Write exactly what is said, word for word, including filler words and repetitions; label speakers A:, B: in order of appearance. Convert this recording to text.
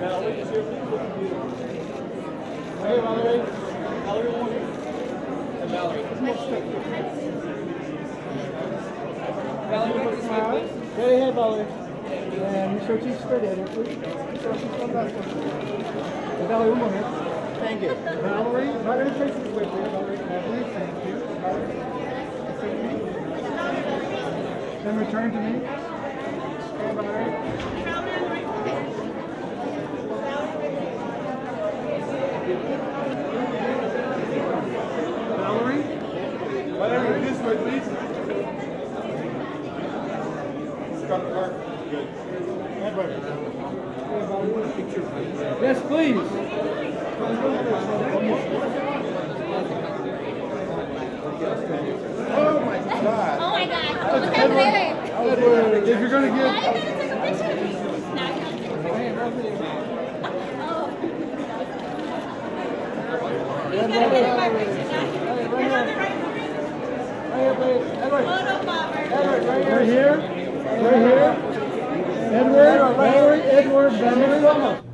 A: Valerie is here. Hey, Valerie. Valerie, one here. And Valerie. Valerie, this way, please. Right ahead, Valerie. And Miss Ortiz, straight ahead, please. Miss Ortiz, come back. And Valerie, one more here. Thank you. Valerie, Valerie, face this way, please. Valerie, Valerie, thank you. Valerie. Then return to me. Okay, Valerie. Valerie? Valerie, this way, please. Stop the car. Good. Yes, please. Oh my God.
B: Oh my God. Look at Edward.
A: Edward, if you're going to get...
B: Now you gotta take a picture. Now you gotta take a picture. Oh. You gotta get in my picture now. You're on the right one.
A: Edward.
B: Photo bomber.
A: Edward, right here. Right here. Right here. Edward, Valerie, Edward, Valerie.